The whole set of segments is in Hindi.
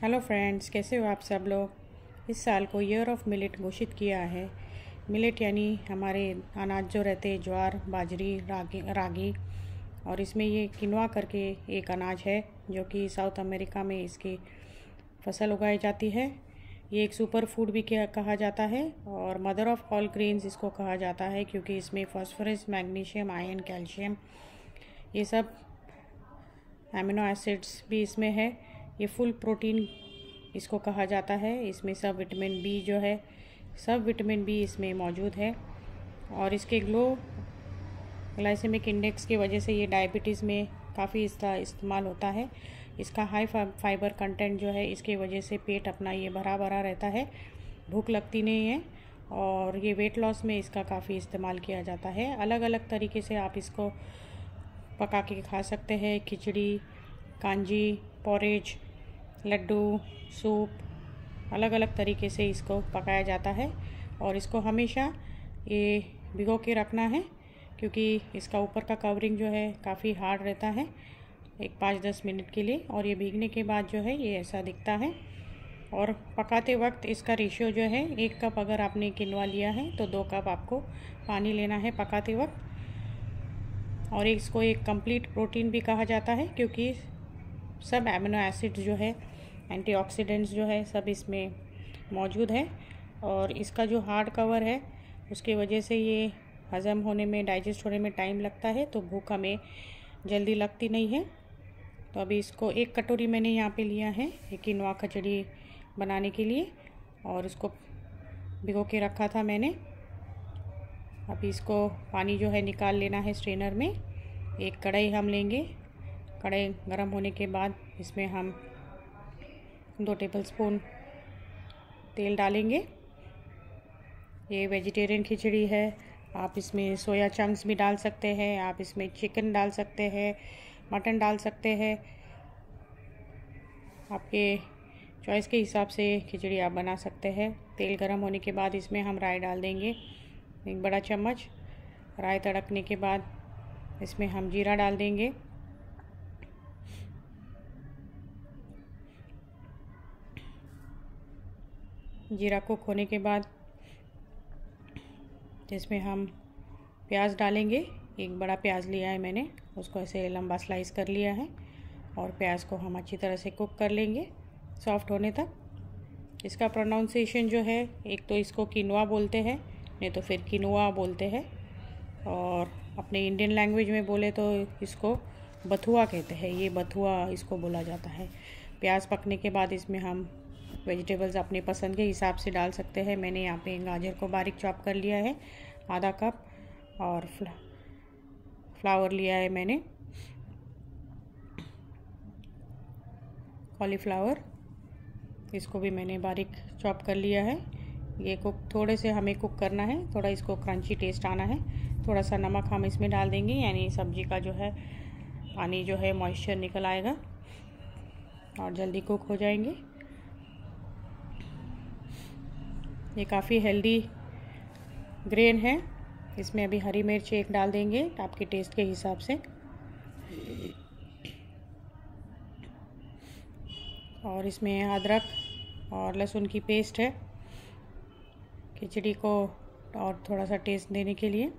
हेलो फ्रेंड्स, कैसे हो आप सब लोग। इस साल को ईयर ऑफ मिलेट घोषित किया है। मिलेट यानी हमारे अनाज जो रहते हैं, ज्वार, बाजरी, रागी और इसमें ये किनवा करके एक अनाज है जो कि साउथ अमेरिका में इसकी फसल उगाई जाती है। ये एक सुपर फूड भी कहा जाता है और मदर ऑफ ऑल ग्रेन्स इसको कहा जाता है क्योंकि इसमें फास्फोरस, मैग्नीशियम, आयरन, कैल्शियम, ये सब एमिनो एसिड्स भी इसमें है। ये फुल प्रोटीन इसको कहा जाता है। इसमें सब विटामिन बी जो है, सब विटामिन बी इसमें मौजूद है और इसके ग्लाइसेमिक इंडेक्स की वजह से ये डायबिटीज़ में काफ़ी इसका इस्तेमाल होता है। इसका हाई फाइबर कंटेंट जो है, इसके वजह से पेट अपना ये भरा भरा रहता है, भूख लगती नहीं है और ये वेट लॉस में इसका काफ़ी इस्तेमाल किया जाता है। अलग अलग तरीके से आप इसको पका के खा सकते हैं। खिचड़ी, कांजी, पॉरेज, लड्डू, सूप, अलग अलग तरीके से इसको पकाया जाता है और इसको हमेशा ये भिगो के रखना है क्योंकि इसका ऊपर का कवरिंग जो है काफ़ी हार्ड रहता है, एक 5-10 मिनट के लिए। और ये भीगने के बाद जो है ये ऐसा दिखता है। और पकाते वक्त इसका रेशियो जो है, 1 कप अगर आपने किनवा लिया है तो 2 कप आपको पानी लेना है पकाते वक्त। और इसको एक कंप्लीट प्रोटीन भी कहा जाता है क्योंकि सब एमिनो एसिड्स जो है, एंटीऑक्सीडेंट्स जो है, सब इसमें मौजूद है। और इसका जो हार्ड कवर है उसकी वजह से ये हज़म होने में, डाइजेस्ट होने में टाइम लगता है, तो भूख हमें जल्दी लगती नहीं है। तो अभी इसको 1 कटोरी मैंने यहाँ पे लिया है ये किनवा खिचड़ी बनाने के लिए और इसको भिगो के रखा था मैंने। अभी इसको पानी जो है निकाल लेना है स्ट्रेनर में। एक कढ़ाई हम लेंगे। कढ़ाई गर्म होने के बाद इसमें हम 2 टेबलस्पून तेल डालेंगे। ये वेजिटेरियन खिचड़ी है, आप इसमें सोया चंक्स भी डाल सकते हैं, आप इसमें चिकन डाल सकते हैं, मटन डाल सकते हैं। आपके चॉइस के हिसाब से खिचड़ी आप बना सकते हैं। तेल गर्म होने के बाद इसमें हम राई डाल देंगे, 1 बड़ा चम्मच। राई तड़कने के बाद इसमें हम जीरा डाल देंगे। जीरा कुक होने के बाद इसमें हम प्याज डालेंगे। 1 बड़ा प्याज लिया है मैंने, उसको ऐसे लंबा स्लाइस कर लिया है और प्याज को हम अच्छी तरह से कुक कर लेंगे सॉफ्ट होने तक। इसका प्रोनाउंसिएशन जो है, एक तो इसको किनवा बोलते हैं, नहीं तो फिर किनुआ बोलते हैं, और अपने इंडियन लैंग्वेज में बोले तो इसको बथुआ कहते हैं। ये बथुआ इसको बोला जाता है। प्याज पकने के बाद इसमें हम वेजिटेबल्स अपने पसंद के हिसाब से डाल सकते हैं। मैंने यहाँ पे गाजर को बारीक चॉप कर लिया है, आधा कप, और फ्लावर लिया है मैंने, कॉलीफ्लावर, इसको भी मैंने बारीक चॉप कर लिया है। ये थोड़े से हमें कुक करना है, थोड़ा इसको क्रंची टेस्ट आना है। थोड़ा सा नमक हम इसमें डाल देंगे, यानी सब्जी का जो है पानी जो है, मॉइस्चर निकल आएगा और जल्दी कुक हो जाएंगे। ये काफ़ी हेल्दी ग्रेन है। इसमें अभी हरी मिर्च 1 डाल देंगे आपके टेस्ट के हिसाब से, और इसमें अदरक और लहसुन की पेस्ट है खिचड़ी को और थोड़ा सा टेस्ट देने के लिए।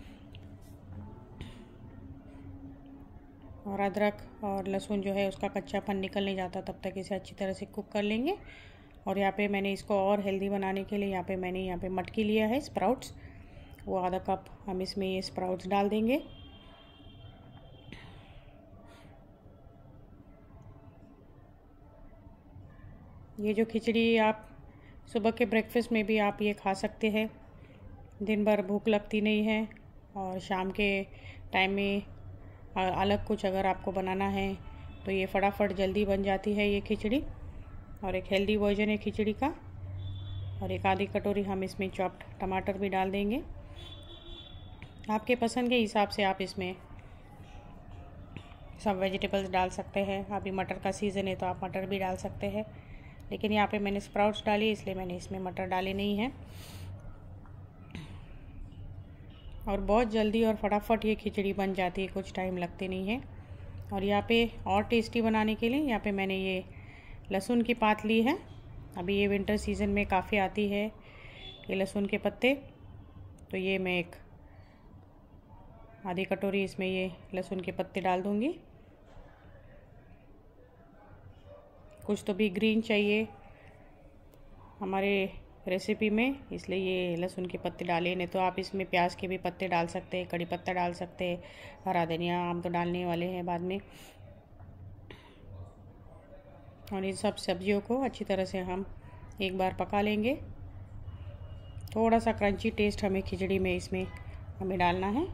और अदरक और लहसुन जो है उसका कच्चापन निकल नहीं जाता, तब तक इसे अच्छी तरह से कुक कर लेंगे। और यहाँ पे मैंने इसको और हेल्दी बनाने के लिए यहाँ पे मटकी लिया है, स्प्राउट्स, वो आधा कप हम इसमें ये स्प्राउट्स डाल देंगे। ये जो खिचड़ी आप सुबह के ब्रेकफास्ट में भी आप ये खा सकते हैं। दिन भर भूख लगती नहीं है और शाम के टाइम में अलग कुछ अगर आपको बनाना है तो ये फटाफट जल्दी बन जाती है ये खिचड़ी। और एक हेल्दी वर्जन है खिचड़ी का। और एक आधी कटोरी हम इसमें चॉप्ड टमाटर भी डाल देंगे। आपके पसंद के हिसाब से आप इसमें सब वेजिटेबल्स डाल सकते हैं। अभी मटर का सीज़न है तो आप मटर भी डाल सकते हैं, लेकिन यहाँ पे मैंने स्प्राउट्स डाली इसलिए मैंने इसमें मटर डाले नहीं है। और बहुत जल्दी और फटाफट ये खिचड़ी बन जाती है, कुछ टाइम लगते नहीं है। और यहाँ पे और टेस्टी बनाने के लिए यहाँ पे मैंने ये लहसुन की पात ली है। अभी ये विंटर सीज़न में काफ़ी आती है ये लहसुन के पत्ते। तो ये मैं एक आधी कटोरी इसमें ये लहसुन के पत्ते डाल दूँगी। कुछ तो भी ग्रीन चाहिए हमारे रेसिपी में, इसलिए ये लहसुन के पत्ते डाले। नहीं तो आप इसमें प्याज के भी पत्ते डाल सकते हैं, कड़ी पत्ता डाल सकते हैं, हरा धनिया हम तो डालने वाले हैं बाद में। और इन सब सब्जियों को अच्छी तरह से हम एक बार पका लेंगे। थोड़ा सा क्रंची टेस्ट हमें खिचड़ी में इसमें हमें डालना है।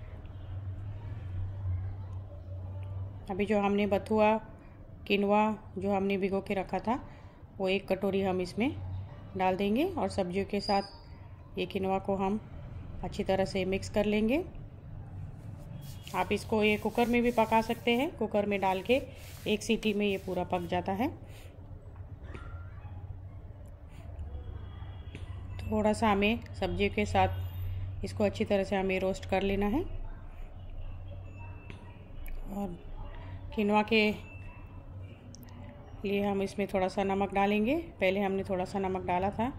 अभी जो हमने बथुआ किनवा जो हमने भिगो के रखा था वो 1 कटोरी हम इसमें डाल देंगे और सब्जियों के साथ ये किनवा को हम अच्छी तरह से मिक्स कर लेंगे। आप इसको ये कुकर में भी पका सकते हैं। कुकर में डाल के 1 सीटी में ये पूरा पक जाता है। थोड़ा सा हमें सब्जियों के साथ इसको अच्छी तरह से हमें रोस्ट कर लेना है। और किनवा के लिए हम इसमें थोड़ा सा नमक डालेंगे। पहले हमने थोड़ा सा नमक डाला था।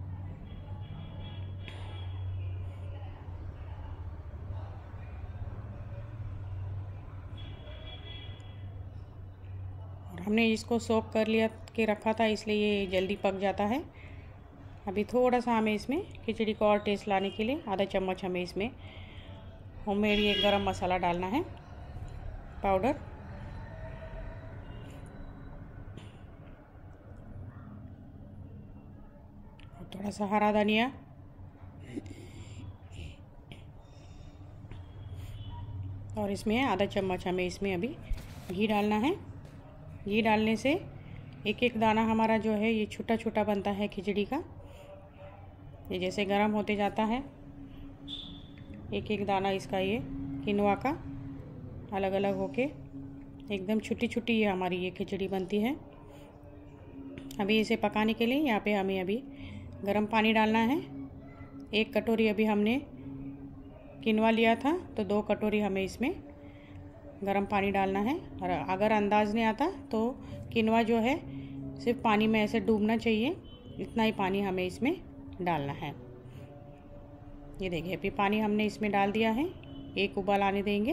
और हमने इसको सोक कर लिया के रखा था, इसलिए ये जल्दी पक जाता है। अभी थोड़ा सा हमें इसमें खिचड़ी को और टेस्ट लाने के लिए आधा चम्मच हमें इसमें होममेड ये गरम मसाला डालना है पाउडर। थोड़ा सा हरा धनिया और इसमें आधा चम्मच हमें इसमें अभी घी डालना है। घी डालने से एक एक दाना हमारा जो है ये छोटा छोटा बनता है खिचड़ी का। ये जैसे गरम होते जाता है एक एक दाना इसका ये किनवा का अलग अलग होके एकदम छोटी छोटी ये हमारी ये खिचड़ी बनती है। अभी इसे पकाने के लिए यहाँ पे हमें अभी गरम पानी डालना है। 1 कटोरी अभी हमने किनवा लिया था तो 2 कटोरी हमें इसमें गरम पानी डालना है। और अगर अंदाज़ नहीं आता तो किनवा जो है सिर्फ पानी में ऐसे डूबना चाहिए, इतना ही पानी हमें इसमें डालना है। ये देखिए अभी पानी हमने इसमें डाल दिया है। 1 उबाल आने देंगे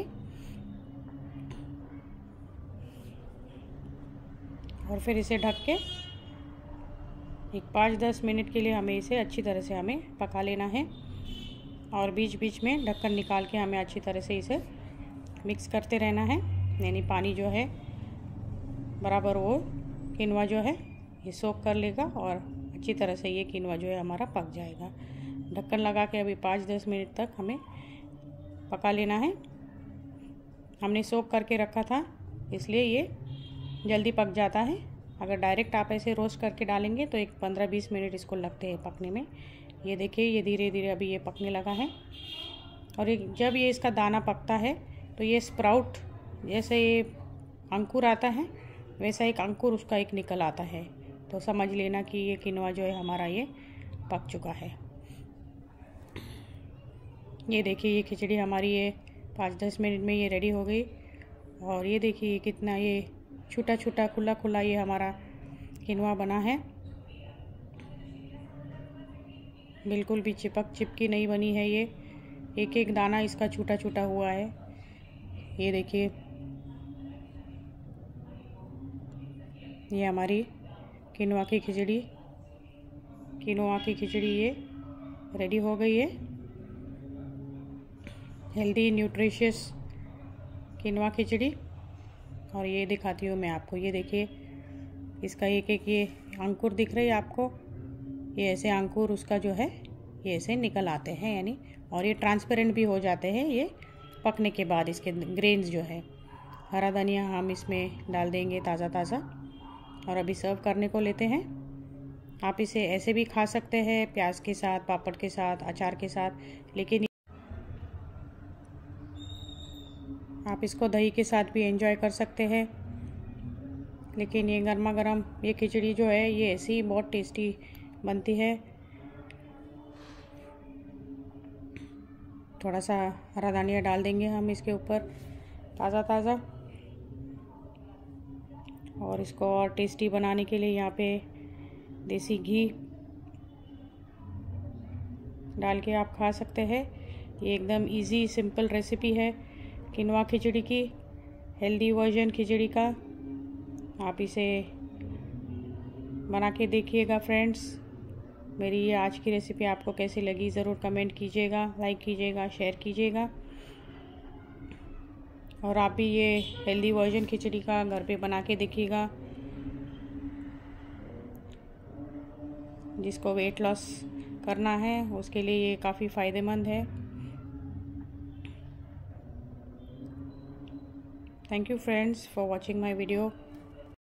और फिर इसे ढक के एक 5-10 मिनट के लिए हमें इसे अच्छी तरह से हमें पका लेना है। और बीच बीच में ढक्कन निकाल के हमें अच्छी तरह से इसे मिक्स करते रहना है। यानी पानी जो है बराबर वो किनवा जो है ये सोख कर लेगा और अच्छी तरह से ये किनवा जो है हमारा पक जाएगा। ढक्कन लगा के अभी 5-10 मिनट तक हमें पका लेना है। हमने सोख करके रखा था इसलिए ये जल्दी पक जाता है। अगर डायरेक्ट आप ऐसे रोस्ट करके डालेंगे तो एक 15-20 मिनट इसको लगते हैं पकने में। ये देखिए ये धीरे धीरे अभी ये पकने लगा है। और जब ये इसका दाना पकता है तो ये स्प्राउट जैसे ये अंकुर आता है वैसा एक अंकुर उसका एक निकल आता है। तो समझ लेना कि ये किनवा जो है हमारा ये पक चुका है। ये देखिए ये खिचड़ी हमारी ये 5-10 मिनट में ये रेडी हो गई। और ये देखिए कितना ये छोटा छोटा खुला खुला ये हमारा किनवा बना है। बिल्कुल भी चिपकी नहीं बनी है। ये एक एक दाना इसका छोटा छोटा हुआ है। ये देखिए ये हमारी किनवा की खिचड़ी ये रेडी हो गई है। Healthy nutritious quinoa khichdi. और ये दिखाती हूँ मैं आपको। ये देखिए इसका एक एक ये अंकुर दिख रही है आपको। ये ऐसे अंकुर उसका जो है ये ऐसे निकल आते हैं यानी, और ये ट्रांसपेरेंट भी हो जाते हैं ये पकने के बाद। इसके ग्रेन्स जो है हरा धनिया हम इसमें डाल देंगे ताज़ा ताज़ा। और अभी सर्व करने को लेते हैं। आप इसे ऐसे भी खा सकते हैं प्याज के साथ, पापड़ के साथ, अचार के साथ, लेकिन आप इसको दही के साथ भी एंजॉय कर सकते हैं। लेकिन ये गर्मा गर्म ये खिचड़ी जो है ये ऐसी बहुत टेस्टी बनती है। थोड़ा सा हरा धनिया डाल देंगे हम इसके ऊपर ताज़ा ताज़ा। और इसको और टेस्टी बनाने के लिए यहाँ पे देसी घी डाल के आप खा सकते हैं। ये एकदम इजी सिंपल रेसिपी है किनवा खिचड़ी की, हेल्दी वर्जन खिचड़ी का। आप इसे बना के देखिएगा फ्रेंड्स। मेरी ये आज की रेसिपी आपको कैसी लगी ज़रूर कमेंट कीजिएगा, लाइक कीजिएगा, शेयर कीजिएगा। और आप भी ये हेल्दी वर्जन खिचड़ी का घर पे बना के देखिएगा। जिसको वेट लॉस करना है उसके लिए ये काफ़ी फ़ायदेमंद है। Thank you friends for watching my video.